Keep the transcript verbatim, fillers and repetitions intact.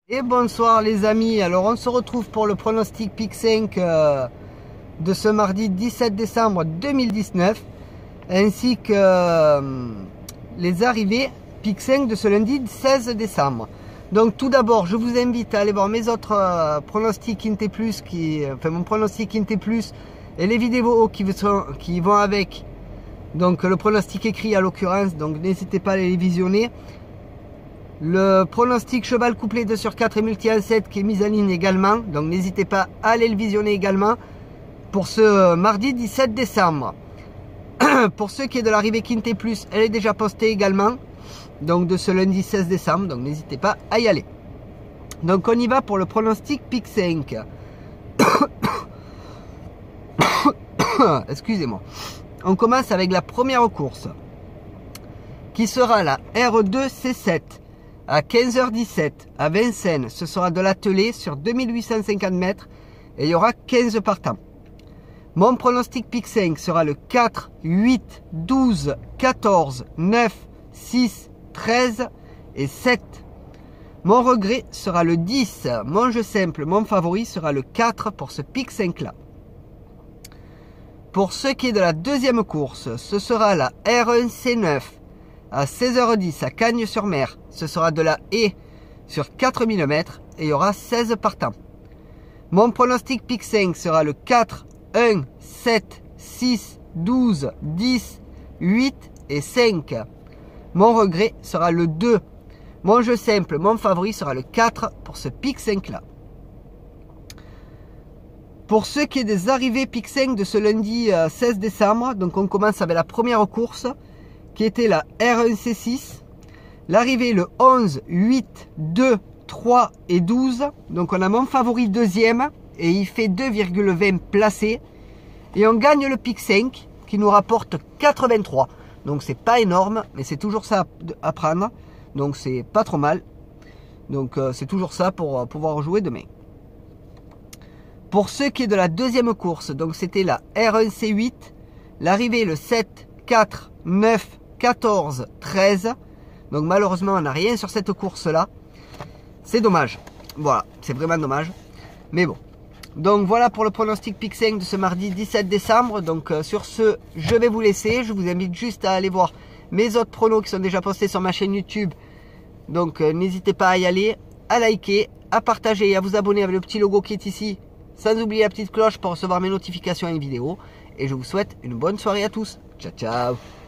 Et bonsoir les amis, alors on se retrouve pour le pronostic Pick cinq euh, de ce mardi dix-sept décembre deux mille dix-neuf ainsi que euh, les arrivées Pick cinq de ce lundi seize décembre. Donc tout d'abord je vous invite à aller voir mes autres euh, pronostics Quinté Plus, qui, enfin mon pronostic Quinté Plus et les vidéos qui, sont, qui vont avec, donc le pronostic écrit à l'occurrence, donc n'hésitez pas à les visionner. Le pronostic cheval couplé deux sur quatre et multi un sept qui est mis en ligne également. Donc n'hésitez pas à aller le visionner également pour ce mardi dix-sept décembre. Pour ce qui est de l'arrivée Quinté Plus, elle est déjà postée également. Donc de ce lundi seize décembre. Donc n'hésitez pas à y aller. Donc on y va pour le pronostic Pick cinq. Excusez-moi. On commence avec la première course, qui sera la R deux C sept. À quinze heures dix-sept à Vincennes, ce sera de l'attelé sur deux mille huit cent cinquante mètres et il y aura quinze partants. Mon pronostic Pick cinq sera le quatre, huit, douze, quatorze, neuf, six, treize et sept. Mon regret sera le dix. Mon jeu simple, mon favori sera le quatre pour ce Pick cinq là. Pour ce qui est de la deuxième course, ce sera la R un C neuf. À seize heures dix à Cagnes-sur-Mer, ce sera de la haie sur quatre mille mètres et il y aura seize partants. Mon pronostic Pick cinq sera le quatre, un, sept, six, douze, dix, huit et cinq. Mon regret sera le deux. Mon jeu simple, mon favori sera le quatre pour ce Pick cinq là. Pour ce qui est des arrivées Pick cinq de ce lundi seize décembre, donc on commence avec la première course, qui était la R un C six. L'arrivée le onze, huit, deux, trois et douze. Donc on a mon favori deuxième et il fait deux virgule vingt placés. Et on gagne le Pick cinq qui nous rapporte quatre-vingt-trois. Donc c'est pas énorme, mais c'est toujours ça à prendre. Donc c'est pas trop mal. Donc euh, c'est toujours ça pour euh, pouvoir jouer demain. Pour ce qui est de la deuxième course, donc c'était la R un C huit. L'arrivée le sept, quatre, neuf, quatorze, treize. Donc malheureusement on n'a rien sur cette course là. C'est dommage. Voilà, c'est vraiment dommage. Mais bon. Donc voilà pour le pronostic Pick cinq de ce mardi dix-sept décembre. Donc euh, sur ce, je vais vous laisser. Je vous invite juste à aller voir mes autres pronos qui sont déjà postés sur ma chaîne YouTube. Donc euh, n'hésitez pas à y aller, à liker, à partager et à vous abonner avec le petit logo qui est ici. Sans oublier la petite cloche pour recevoir mes notifications et vidéos. Et je vous souhaite une bonne soirée à tous. Ciao ciao.